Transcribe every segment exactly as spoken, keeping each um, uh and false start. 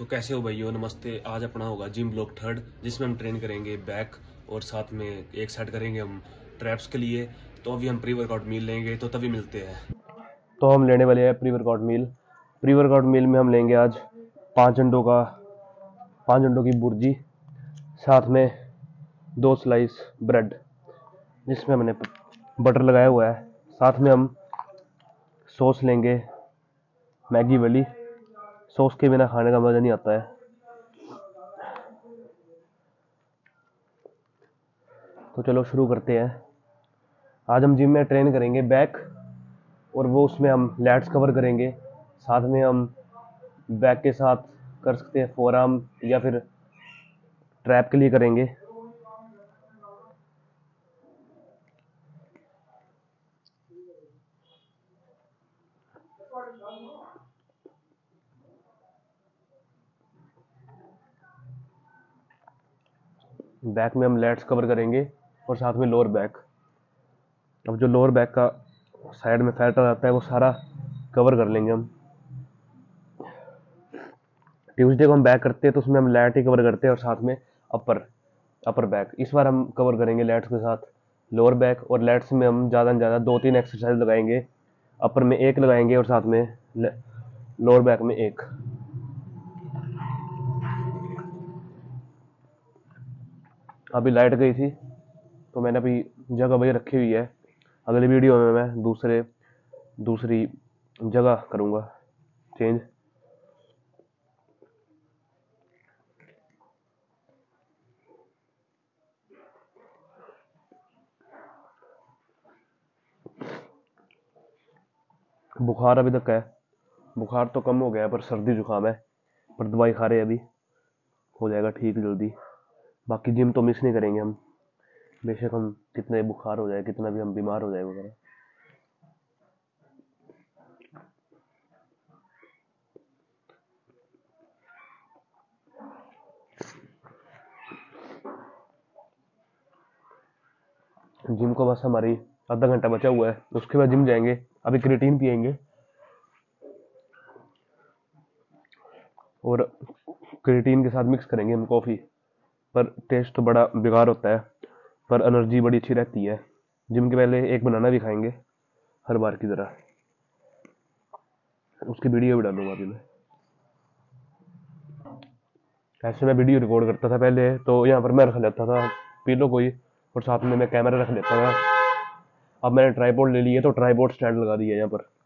तो कैसे हो भाइयों, नमस्ते। आज अपना होगा जिम ब्लॉक थर्ड, जिसमें हम ट्रेन करेंगे बैक और साथ में एक सेट करेंगे हम ट्रैप्स के लिए। तो अभी हम प्री वर्कआउट मील लेंगे, तो तभी मिलते हैं। तो हम लेने वाले हैं pre workout meal. Pre workout meal में हम लेंगे आज पाँच अंडों का पाँच अंडों की भुर्जी, साथ में दो स्लाइस ब्रेड जिसमें हमने बटर लगाया हुआ है। साथ में हम सॉस लेंगे, मैगी वाली। सॉस के बिना खाने का मज़ा नहीं आता है। तो चलो शुरू करते हैं। आज हम जिम में ट्रेन करेंगे बैक, और वो उसमें हम लैट्स कवर करेंगे। साथ में हम बैक के साथ कर सकते हैं फोर आर्म, या फिर ट्रैप के लिए करेंगे। बैक में हम लैट्स कवर करेंगे और साथ में लोअर बैक। अब जो लोअर बैक का साइड में फैट आ जाता है वो सारा कवर कर लेंगे हम। ट्यूसडे को हम बैक करते हैं तो उसमें हम लैट ही कवर करते हैं और साथ में अपर अपर बैक। इस बार हम कवर करेंगे लैट्स के साथ लोअर बैक, और लैट्स में हम ज़्यादा से ज़्यादा दो तीन एक्सरसाइज लगाएंगे। अपर में एक लगाएंगे और साथ में लोअर बैक में एक। अभी लाइट गई थी तो मैंने अभी जगह वही रखी हुई है। अगली वीडियो में मैं दूसरे दूसरी जगह करूँगा चेंज। बुखार अभी तक है, बुखार तो कम हो गया है पर सर्दी जुकाम है, पर दवाई खा रहे हैं अभी, हो जाएगा ठीक जल्दी। बाकी जिम तो मिस नहीं करेंगे हम, बेशक हम कितने बुखार हो जाए, कितना भी हम बीमार हो जाए वगैरह। जिम को बस हमारी आधा घंटा बचा हुआ है, उसके बाद जिम जाएंगे। अभी क्रिएटिन पियेंगे, और क्रिएटिन के साथ मिक्स करेंगे हम कॉफ़ी। पर टेस्ट तो बड़ा बेकार होता है, पर एनर्जी बड़ी अच्छी रहती है। जिम के पहले एक बनाना भी खाएंगे हर बार की तरह, उसकी वीडियो भी डालूंगा अभी मैं। ऐसे मैं वीडियो रिकॉर्ड करता था पहले, तो यहाँ पर मैं रख लेता था पीलो कोई, और साथ में मैं कैमरा रख लेता था। अब मैंने ट्राइपॉड ले लिया तो ट्राइपॉड स्टैंड लगा दिया यहाँ पर।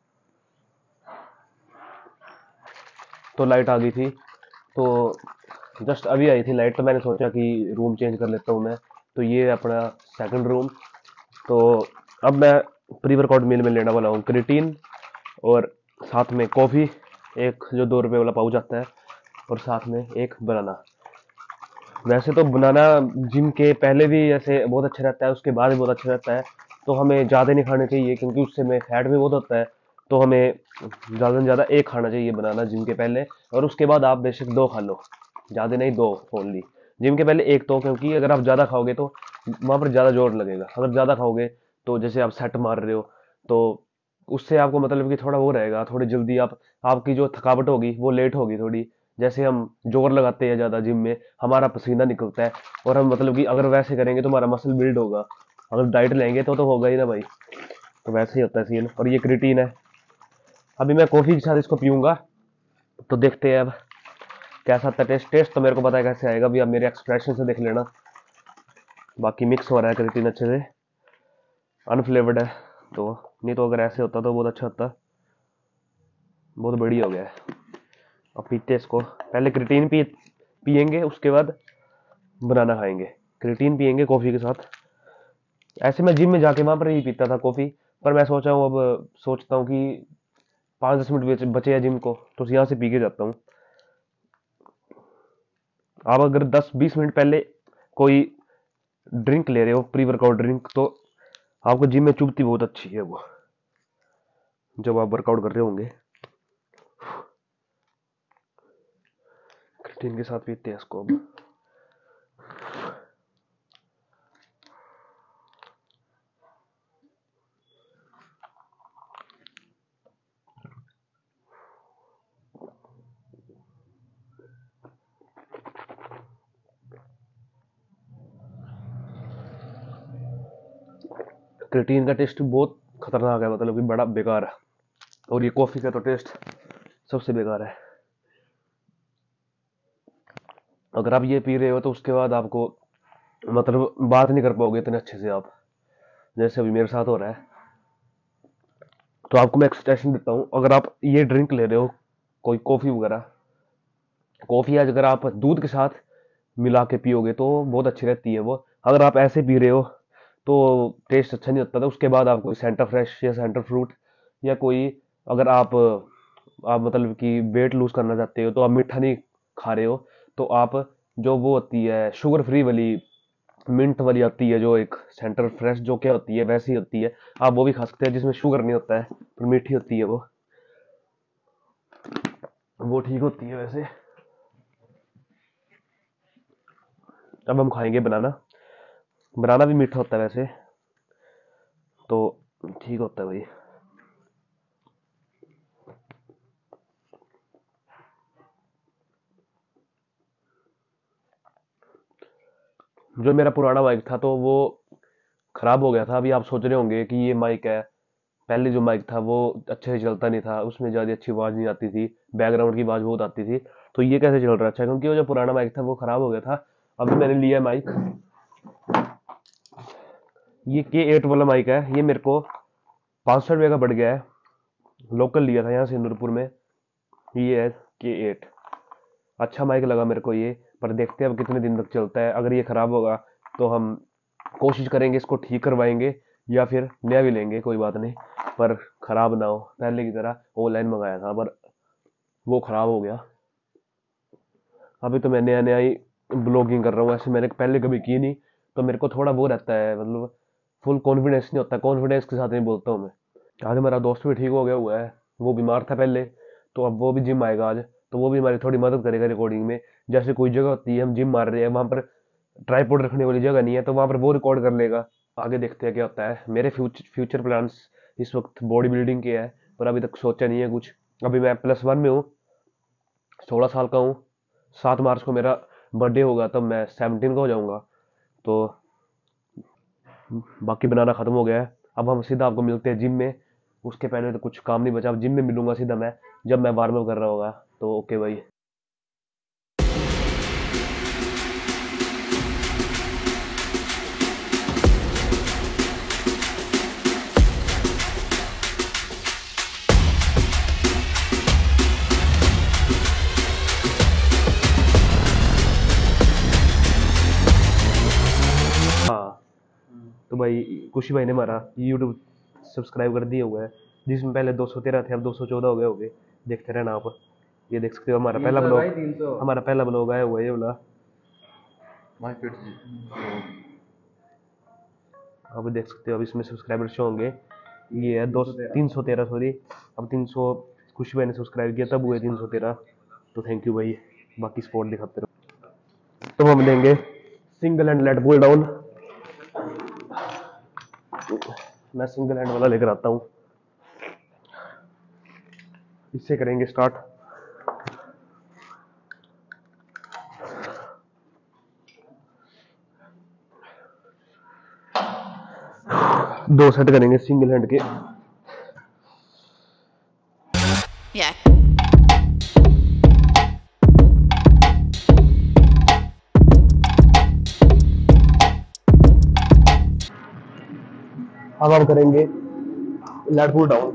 तो लाइट आ गई थी, तो जस्ट अभी आई थी लाइट, तो मैंने सोचा कि रूम चेंज कर लेता हूँ मैं। तो ये अपना सेकंड रूम। तो अब मैं प्री वर्कआउट मील में लेने वाला हूँ क्रिएटिन, और साथ में कॉफ़ी, एक जो दो रुपये वाला पाउच आता है, और साथ में एक बनाना। वैसे तो बनाना जिम के पहले भी ऐसे बहुत अच्छा रहता है, उसके बाद भी बहुत अच्छा रहता है। तो हमें ज़्यादा नहीं खाने चाहिए क्योंकि उससे में फैट भी बहुत होता है। तो हमें ज़्यादा से ज़्यादा एक खाना चाहिए बनाना जिम के पहले, और उसके बाद आप बेशक दो खा लो, ज़्यादा नहीं, दो ओनली। जिम के पहले एक तो, क्योंकि अगर आप ज़्यादा खाओगे तो वहाँ पर ज़्यादा जोर लगेगा। अगर ज़्यादा खाओगे तो जैसे आप सेट मार रहे हो, तो उससे आपको मतलब कि थोड़ा वो रहेगा, थोड़ी जल्दी आप आपकी जो थकावट होगी वो लेट होगी थोड़ी। जैसे हम जोर लगाते हैं ज़्यादा जिम में, हमारा पसीना निकलता है, और हम मतलब कि अगर वैसे करेंगे तो हमारा मसल बिल्ड होगा। अगर डाइट लेंगे तो तो होगा ही ना भाई। तो वैसे ही होता है सीन। और ये क्रिएटिन है। अभी मैं कॉफ़ी के साथ इसको पीऊँगा, तो देखते हैं अब कैसा आता है टेस्ट। टेस्ट तो मेरे को पता है कैसे आएगा, अभी आप मेरे एक्सप्रेशन से देख लेना। बाकी मिक्स हो रहा है क्रिएटिन अच्छे से, अनफ्लेवर्ड है। तो नहीं तो अगर ऐसे होता तो बहुत अच्छा होता। बहुत बढ़िया हो गया है। अब पीते इसको, पहले क्रिएटिन पी पियेंगे, उसके बाद बनाना खाएंगे। क्रिएटिन पियेंगे कॉफ़ी के साथ। ऐसे मैं जिम में जाके वहाँ पर ही पीता था कॉफ़ी, पर मैं सोचा हूँ, अब सोचता हूँ कि पाँच दस मिनट बचे हैं जिम को, तो यहाँ से पी के जाता हूँ। आप अगर दस बीस मिनट पहले कोई ड्रिंक ले रहे हो, प्री वर्कआउट ड्रिंक, तो आपको जिम में चुभती बहुत अच्छी है वो, जब आप वर्कआउट कर रहे होंगे। क्रिएटिन के साथ पीते हैं इसको अब। क्रिएटिन का टेस्ट बहुत खतरनाक है, मतलब कि बड़ा बेकार है। और ये कॉफ़ी का तो टेस्ट सबसे बेकार है। अगर आप ये पी रहे हो तो उसके बाद आपको मतलब बात नहीं कर पाओगे इतने अच्छे से आप, जैसे अभी मेरे साथ हो रहा है। तो आपको मैं एक सजेशन देता हूँ, अगर आप ये ड्रिंक ले रहे हो कोई कॉफ़ी वगैरह, कॉफ़ी आज अगर आप दूध के साथ मिला के पियोगे तो बहुत अच्छी रहती है वो। अगर आप ऐसे पी रहे हो तो टेस्ट अच्छा नहीं होता था। उसके बाद आप कोई सेंटर फ्रेश या सेंटर फ्रूट या कोई, अगर आप आप मतलब कि वेट लूज करना चाहते हो तो आप मीठा नहीं खा रहे हो तो आप जो वो होती है शुगर फ्री वाली मिंट वाली आती है, जो एक सेंटर फ्रेश जो क्या होती है वैसी होती है, आप वो भी खा सकते हैं, जिसमें शुगर नहीं होता है पर मीठी होती है वो वो ठीक होती है वैसे। अब हम खाएंगे बनाना। बनाना भी मीठा होता है वैसे, तो ठीक होता है भाई। जो मेरा पुराना माइक था तो वो खराब हो गया था। अभी आप सोच रहे होंगे कि ये माइक है, पहले जो माइक था वो अच्छे से चलता नहीं था, उसमें ज़्यादा अच्छी आवाज़ नहीं आती थी, बैकग्राउंड की आवाज़ बहुत आती थी। तो ये कैसे चल रहा है? अच्छा, क्योंकि वो जो पुराना माइक था वो खराब हो गया था। अभी मैंने लिया माइक, ये के एट वाला माइक है। ये मेरे को पाँच सौ रुपये का पड़ गया है, लोकल लिया था यहाँ से नूरपुर में। ये है के एट, अच्छा माइक लगा मेरे को ये, पर देखते हैं अब कितने दिन तक चलता है। अगर ये ख़राब होगा तो हम कोशिश करेंगे इसको ठीक करवाएंगे या फिर नया भी लेंगे, कोई बात नहीं, पर ख़राब ना हो। पहले की तरह ऑनलाइन मंगाया था पर वो ख़राब हो गया। अभी तो मैं नया नया ही ब्लॉगिंग कर रहा हूँ, ऐसे मैंने पहले कभी की नहीं, तो मेरे को थोड़ा वो रहता है, मतलब फुल कॉन्फिडेंस नहीं होता। कॉन्फिडेंस के साथ नहीं बोलता हूँ मैं। आज हमारा दोस्त भी ठीक हो गया हुआ है, वो बीमार था पहले, तो अब वो भी जिम आएगा आज, तो वो भी हमारी थोड़ी मदद करेगा रिकॉर्डिंग में। जैसे कोई जगह होती है हम जिम मार रहे हैं, वहाँ पर ट्राइपॉड रखने वाली जगह नहीं है, तो वहाँ पर वो रिकॉर्ड कर लेगा। आगे देखते हैं क्या होता है। मेरे फ्यूचर फ्यूचर प्लान्स इस वक्त बॉडी बिल्डिंग के है, पर अभी तक सोचा नहीं है कुछ। अभी मैं प्लस वन में हूँ, सोलह साल का हूँ। सात मार्च को मेरा बर्थडे होगा, तब मैं सेवनटीन का हो जाऊँगा। तो बाकी बनाना ख़त्म हो गया है। अब हम सीधा आपको मिलते हैं जिम में। उसके पहले तो कुछ काम नहीं बचा, अब जिम में मिलूंगा सीधा मैं, जब मैं वार्म अप कर रहा होगा। तो ओके भाई। हाँ, तो भाई खुशी भाई ने हमारा यूट्यूब सब्सक्राइब कर दिया हुआ है, जिसमें पहले दो सौ तेरह थे, अब दो सौ चौदह हो गए होंगे। देखते रहना आप। ये देख सकते हो हमारा पहला ब्लॉग, हमारा पहला ब्लॉग आया हुआ है ये वाला। अब देख सकते हो, अब इसमें सब्सक्राइबर शो होंगे। ये है दो तीन सौ तेरह सॉरी, अब तीन सौ खुशी भाई ने सब्सक्राइब किया तब हुए तीन सौ तेरह। तो थैंक यू भाई, बाकी सपोर्ट दिखाते रहो। तो हम देंगे single hand lat pull down. मैं सिंगल हैंड वाला लेकर आता हूँ, इससे करेंगे स्टार्ट। दो सेट करेंगे सिंगल हैंड के। Yeah. अब हम करेंगे lat pull down.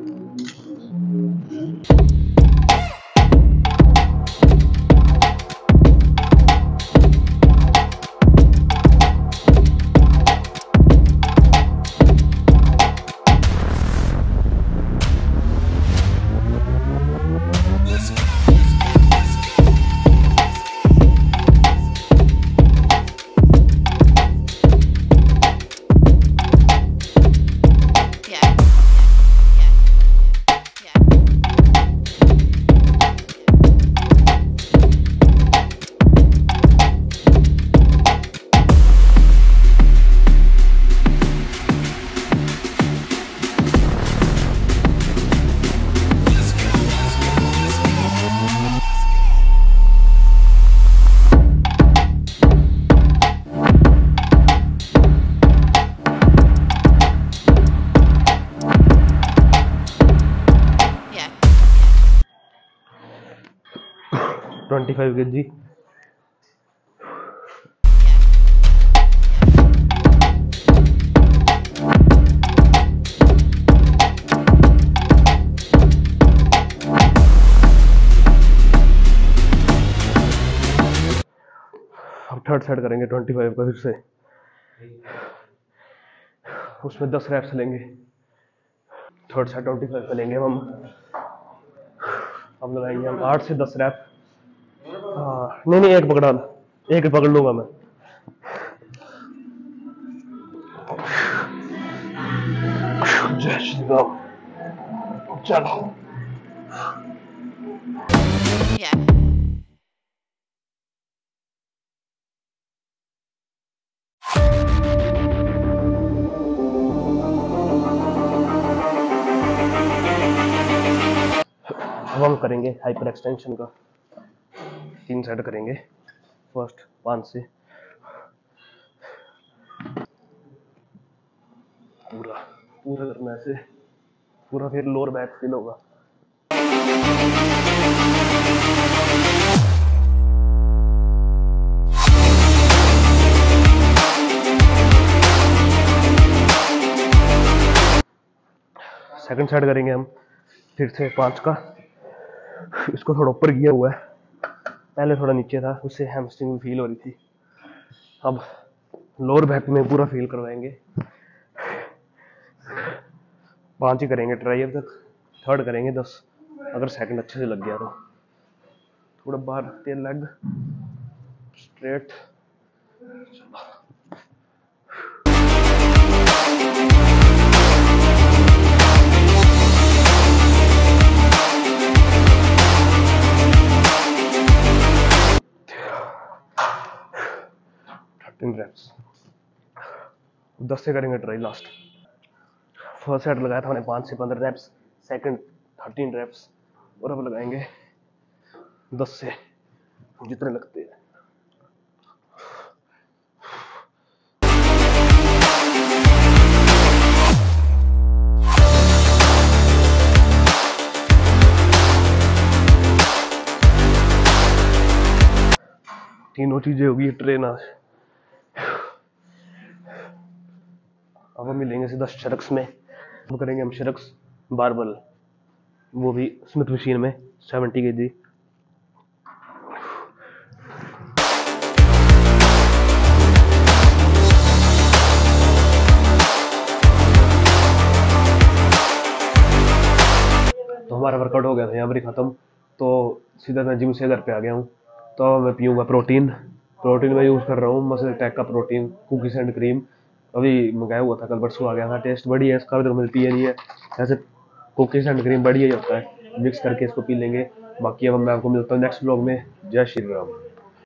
Yeah. Yeah. Twenty five K G. अब थर्ड सेट करेंगे ट्वेंटी फाइव का फिर से, उसमें दस रैप्स लेंगे। थर्ड सेट ट्वेंटी फाइव का लेंगे हम। अब लगाएंगे हम आठ से दस रैप। हाँ नहीं नहीं, एक पकड़ा, एक पकड़ लूंगा मैं। जय श्री राम। चलो Yeah. अब हम करेंगे हाइपर एक्सटेंशन का। तीन सेट करेंगे। फर्स्ट पाँच से पूरा पूरा करना है ऐसे, पूरा फिर लोअर बैक फील होगा। सेकंड सेट करेंगे हम फिर से पाँच का। इसको थोड़ा ऊपर किया हुआ है, पहले थोड़ा नीचे था, उससे हैमस्ट्रिंग फील हो रही थी। अब लोअर बैक में पूरा फील करवाएंगे। पाँच ही करेंगे ट्राई अब तक। थर्ड करेंगे दस, अगर सेकंड अच्छे से लग गया तो। थोड़ा बाहर रखते हैं लेग स्ट्रेट। थर्टीन रैप्स, दस से करेंगे ट्राई लास्ट। फर्स्ट सेट लगाया था हमने पाँच से पंद्रह रैप्स, सेकंड थर्टीन रैप्स, और अब लगाएंगे दस से जितने लगते हैं। तीनों चीजें होगी ट्रेन आज। अब हम मिलेंगे सीधा शरक्स में। अब करेंगे हम शरक्स बारबल, वो भी स्मिथ मशीन में सेवेंटी के जी। तो हमारा वर्कआउट हो गया था यहाँ पर ही खत्म। तो सीधा मैं जिम से घर पे आ गया हूँ। तो मैं पीऊँगा प्रोटीन। प्रोटीन मैं यूज़ कर रहा हूँ मसल टेक का प्रोटीन, कुकीज एंड क्रीम। अभी मंगाया हुआ था, कल परसों आ गया था। टेस्ट बढ़िया है इसका, तो मिलती है नहीं है ऐसे। कुकीज एंड क्रीम बढ़िया ही होता है, मिक्स करके इसको पी लेंगे। बाकी अब मैं आपको मिलता हूँ नेक्स्ट ब्लॉग में। जय श्री राम।